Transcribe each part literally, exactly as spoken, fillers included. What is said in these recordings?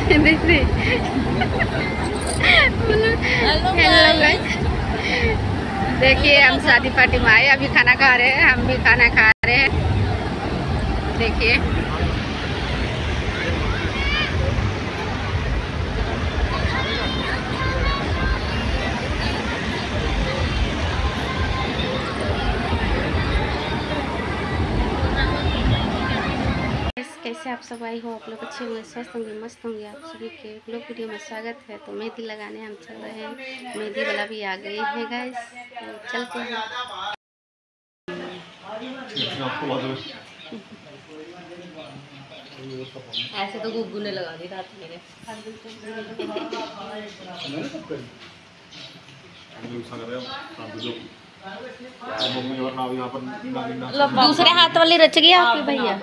Hello guys, देखिए हम शादी पार्टी में आए, अभी खाना खा रहे हैं, हम भी खाना खा रहे हैं। देखिए कैसे आप सब आई हो, आप लोग अच्छे होंगे, स्वस्थ होंगे, मस्त होंगे। आप सभी के ब्लॉग वीडियो में स्वागत है। तो मेहंदी लगाने हम चल रहे हैं, मेहंदी वाला भी आ गई है गाइस, तो चलते हैं। ऐसे तो गुग्गू ने लगा दी रात मेरे। दूसरे हाथ वाली रच गई आपकी भैया,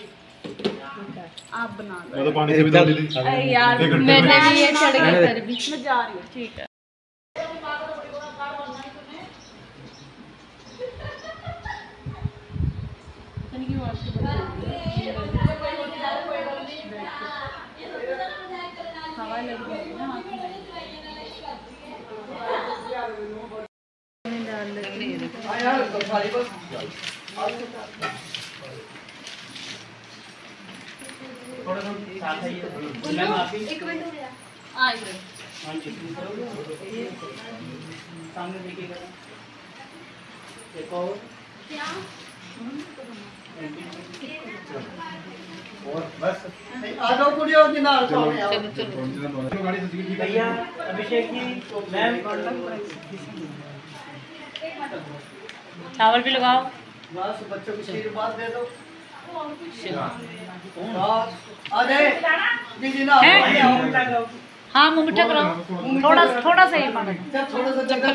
आप बना दो। मैं तो पानी से भी डाल दी थी यार मैंने भी ये चढ़ गई, फिर बीच में जा रही हूँ। ठीक है हवा लग रही है ना डाल एक मिनट सामने देखिएगा। और बस आ जाओ कुड़ियों की नाल भैया अभिषेक जी मैम चावल भी लगाओ। बस बच्चों को आशीर्वाद दे दो। आ जाए दीदी ना हाँ मुंगटा कराओ, थोड़ा थोड़ा सा ही पानी, थोड़ा सा जगह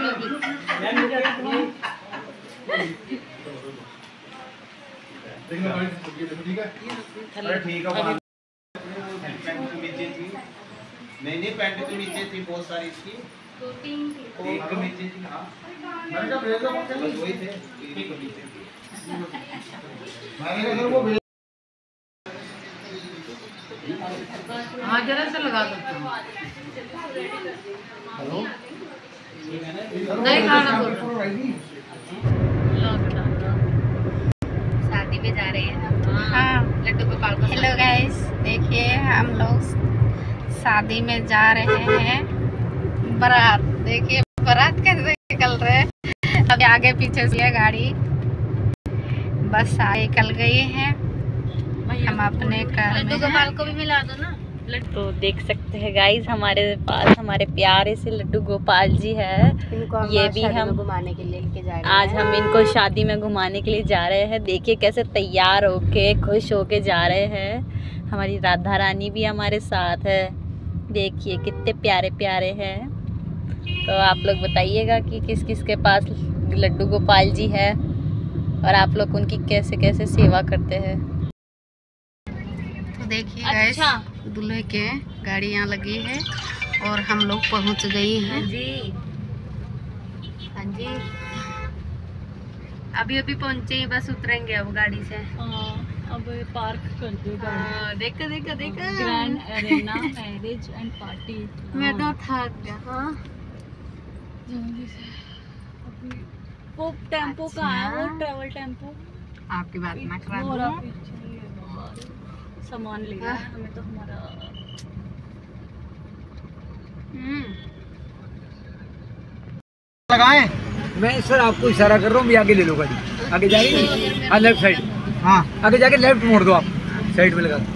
देखना ठीक है। अरे ठीक है, पैंट के नीचे थी, नहीं नहीं पैंट के नीचे थी बहुत सारी इसकी, दो तीन एक के नीचे थी। हाँ मैंने कहा भेज दो, बस वही थे, एक के नीचे थी। मैंने कहा वो हाँ जरा सा लगा दो। हेलो नहीं खाना शादी में जा रहे हैं। हाँ लड्डू गोपाल को। हेलो गाइस, देखिए हम लोग शादी में जा रहे हैं। बारात देखिए, बारात कैसे निकल रहे हैं। अभी आगे पीछे से गाड़ी बस आगे निकल गई है। हम अपने कार लड्डू गोपाल को भी मिला दो ना। तो देख सकते हैं गाइस, हमारे पास हमारे प्यारे से लड्डू गोपाल जी है। ये भी हम घुमाने के लिए लेके जा रहे हैं। आज हम इनको शादी में घुमाने के लिए जा रहे हैं। देखिए कैसे तैयार होके खुश होके जा रहे हैं। हमारी राधा रानी भी हमारे साथ है, देखिए कितने प्यारे प्यारे हैं। तो आप लोग बताइएगा कि किस किस के पास लड्डू गोपाल जी है और आप लोग उनकी कैसे कैसे सेवा करते हैं। तो देखिए गाइस, दूल्हे के गाड़ी यहाँ लगी है और हम लोग पहुँच गई हैं। जी हाँ जी, अभी अभी पहुँचे ही, बस उतरेंगे अब गाड़ी से। अब पार्क कर दो गाड़ी। देखा देखा देखा grand arena marriage and party. मैं तो थक गया। हाँ जल्दी से। अभी वो टेम्पो अच्छा। कहाँ है? वो ट्रैवल टेम्पो आपकी बात ना करा वो दूँ। रहा पीछे ये बाहर। सामान लेना है हमें तो हमारा। लगाएं। मैं सर आपको इशारा कर रहा हूँ, भी आगे ले लो गाड़ी, आगे जाएगी। हाँ लेफ्ट साइड, हाँ आगे जाके लेफ्ट मोड़ दो, आप साइड में लगा दो।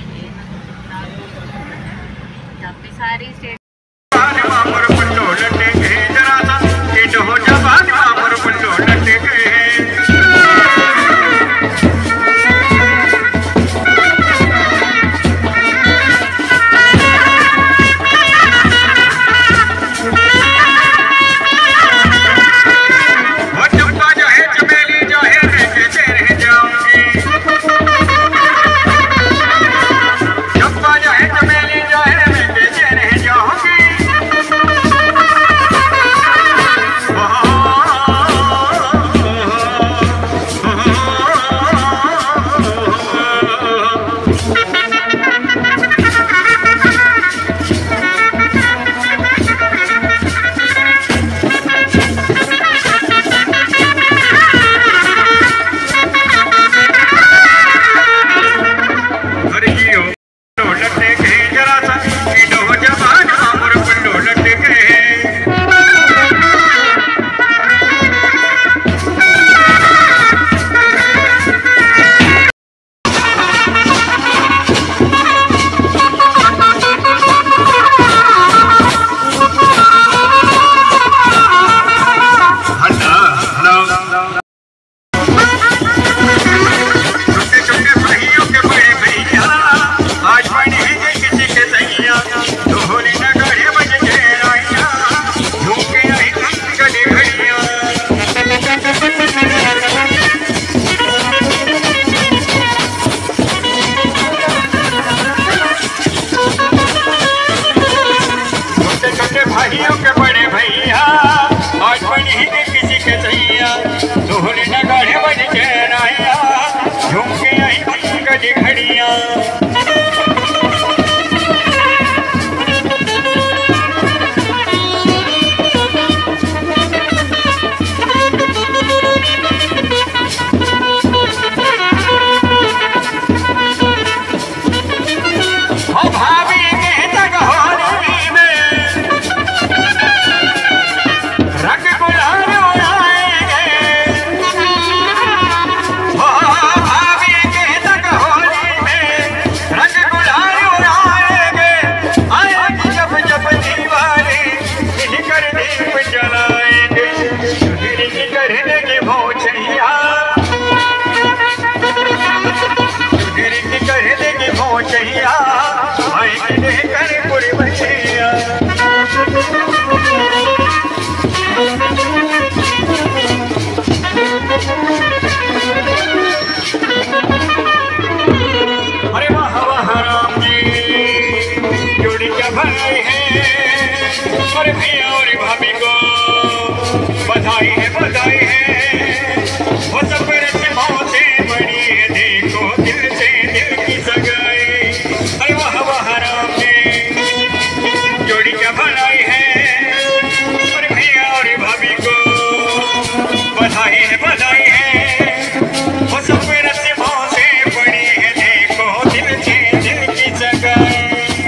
सारी स्टेट जाओ कज घड़िया बधाई है बधाई है वो सब रस्मों से बड़ी है देखो दिल से दिल की सगाई अरे वाह वाह राम जी जोड़ी क्या भलाई है और भैया और भाभी को बधाई है बधाई है वो सब रस्मों से बड़ी है देखो दिल से दिल की सगाई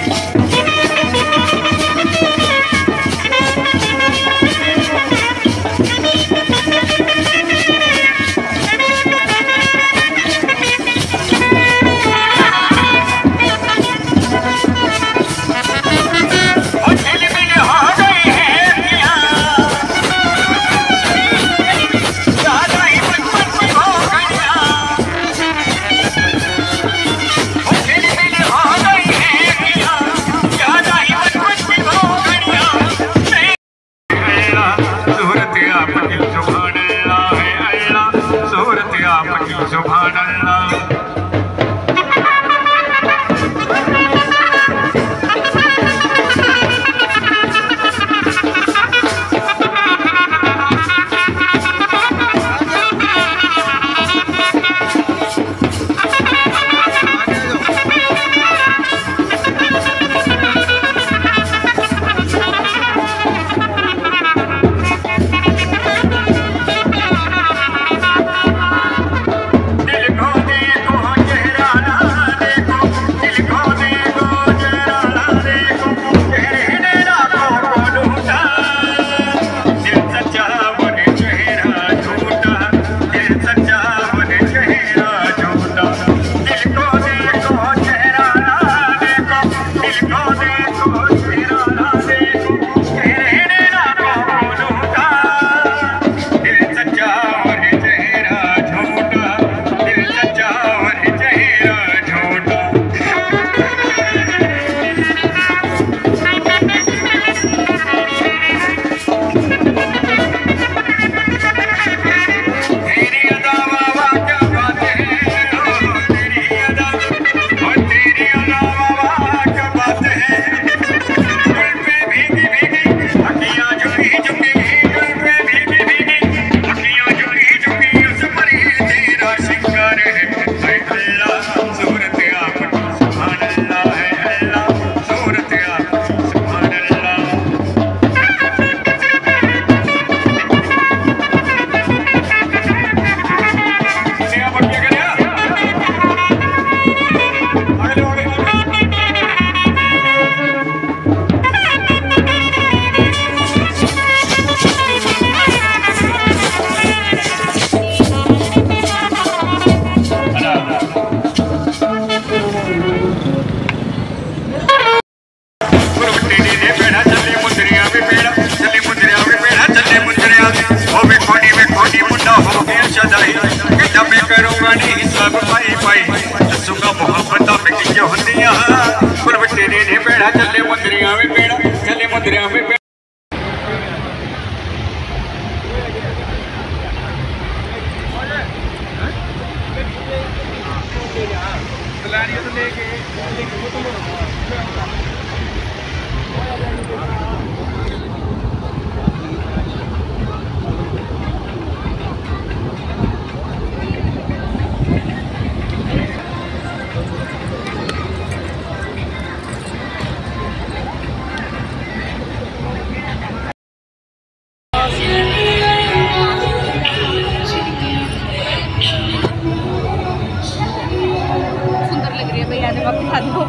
चले मुंदरिया में पेड़ा चले मुंदरिया में बता दो।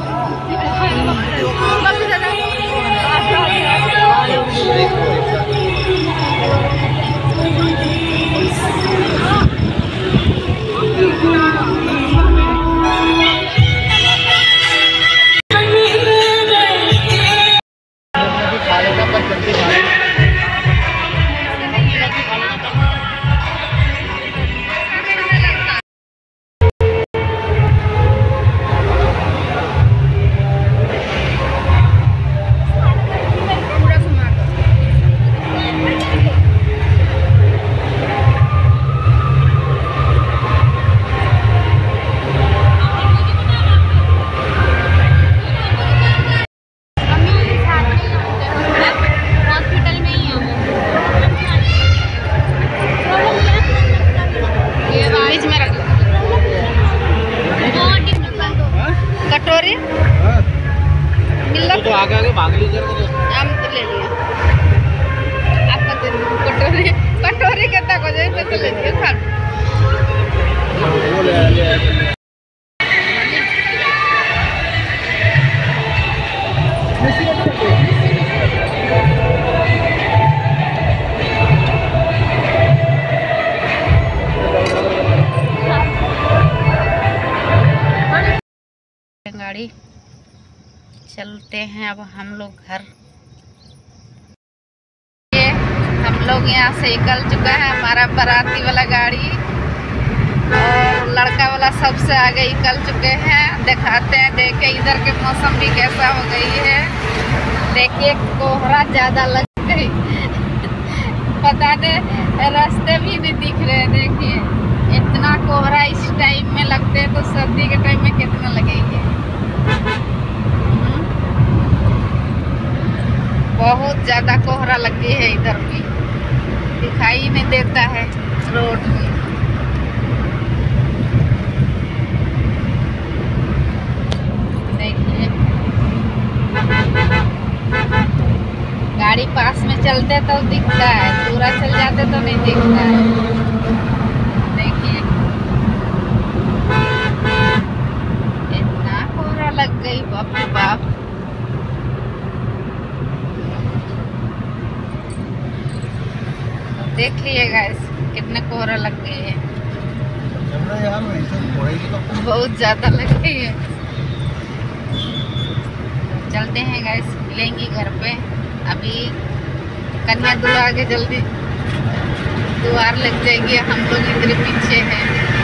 कटोरी मिल तो आगे आगे भाग लीजिए। हम तो ले लिया आपका तो कटोरी कटोरी कितना को जाए तो ले लिया खा वो ले ले गाड़ी चलते हैं अब हम लोग घर। ये हम लोग यहाँ से निकल चुका है हमारा बाराती वाला गाड़ी और लड़का वाला सबसे आगे निकल चुके हैं। दिखाते हैं देखे इधर के मौसम भी कैसा हो गई है। देखिए कोहरा ज्यादा लग गई पता नहीं रास्ते भी नहीं दिख रहे। देखिए इतना कोहरा इस टाइम में लगते हैं तो सर्दी के टाइम में कितना लगेगी। बहुत ज्यादा कोहरा लगी है इधर भी दिखाई नहीं देता है रोड में। देखिए गाड़ी पास में चलते तो दिखता है पूरा चल जाते तो नहीं दिखता है। देखिए इतना कोहरा लग गई बाप रे बाप। देख लीजिएगा कितने कोहरा लग गई है। बहुत ज्यादा लग गई है। चलते हैं गैस मिलेंगे घर पे। अभी कन्या दूल्हा आगे जल्दी द्वार लग जाएगी हम लोग इधर पीछे हैं।